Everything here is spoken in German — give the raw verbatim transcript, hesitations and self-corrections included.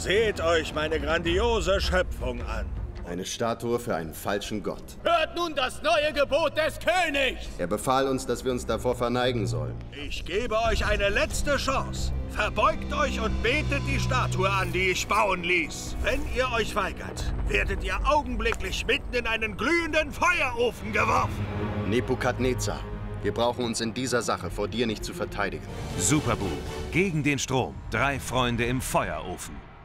Seht euch meine grandiose Schöpfung an. Eine Statue für einen falschen Gott. Hört nun das neue Gebot des Königs! Er befahl uns, dass wir uns davor verneigen sollen. Ich gebe euch eine letzte Chance. Verbeugt euch und betet die Statue an, die ich bauen ließ. Wenn ihr euch weigert, werdet ihr augenblicklich mitten in einen glühenden Feuerofen geworfen. Nebukadnezar, wir brauchen uns in dieser Sache vor dir nicht zu verteidigen. Superboo, gegen den Strom. Drei Freunde im Feuerofen.